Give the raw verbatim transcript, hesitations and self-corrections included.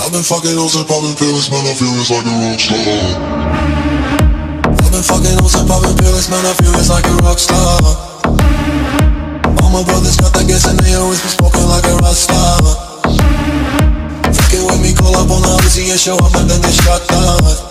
I've been fucking hoes and popping pills, man, I feel it's like a rock star. I've been fucking hoes and popping pills, man, I feel it's like a rock star. All my brothers got that gas and they always been smoking like a rock star. Fucking with me, call up on the Uzi and show up and then they shot down.